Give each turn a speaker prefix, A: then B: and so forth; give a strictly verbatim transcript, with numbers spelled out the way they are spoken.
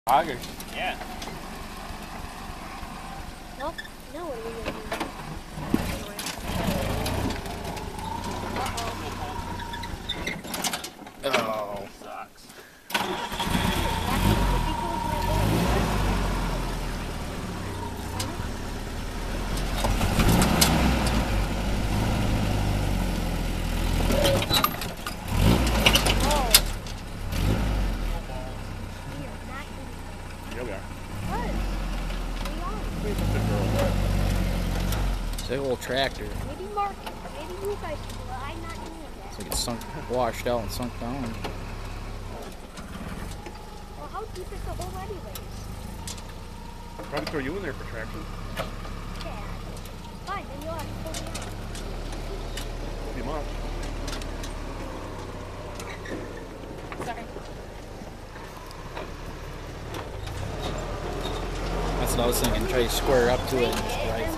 A: Auger.
B: Yeah.
C: No, no, what are we gonna do?
A: Oh.
B: Sucks.
A: Yeah, we are.
D: It's a little tractor.
C: Maybe Mark, maybe you guys can do it. I'm not doing that.
D: It's like it's sunk, washed out and sunk down.
C: Well, how deep is the hole anyways?
A: Probably throw you in there for traction.
C: Yeah. Fine, then you'll have to pull me out.
A: Pretty much.
C: Sorry.
D: That's what I was thinking. Try to square up to it and just drive